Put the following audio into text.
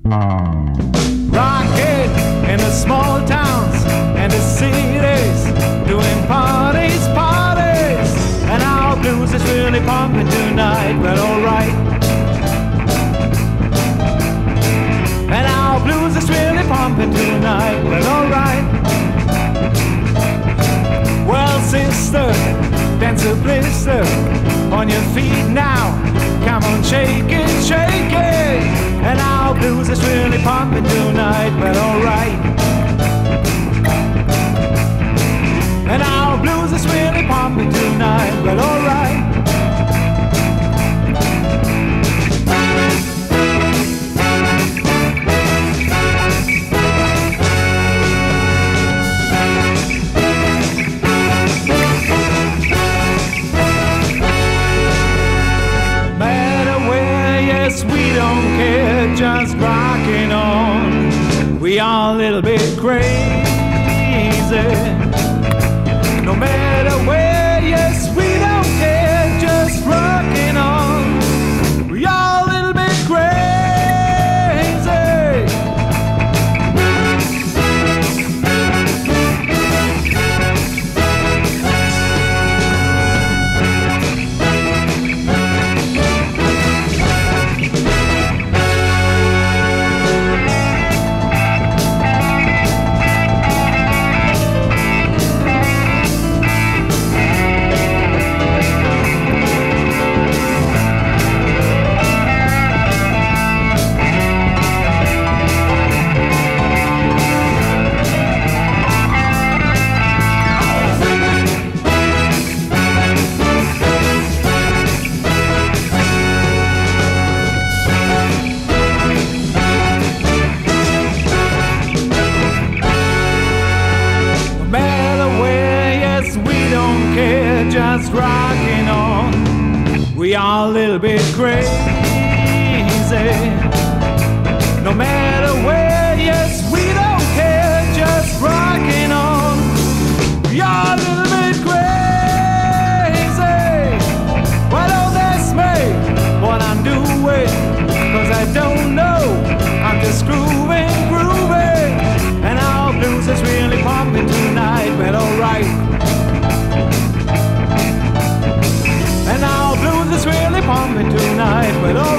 Rocking in the small towns and the cities, doing parties, parties. And our blues is really pumping tonight, well alright. And our blues is really pumping tonight, well alright. Well sister, dance a blister on your feet now. Come on, shake it, shake it. And our blues is really pumping tonight, well alright. And our blues is really pumping tonight, well alright. We don't care, just rocking on. We are a little bit crazy. No matter where, yes, we don't care, just rocking on. We are a little bit crazy. Just rocking on. We are a little bit crazy. No matter where, yes, we don't care. Just rocking on. We are a little bit crazy. Well, don't ask me what I'm doing, 'cause I don't know. I'm just grooving, grooving. And our blues is really pumping tonight. Well, alright. And our blues is really pumping tonight, but all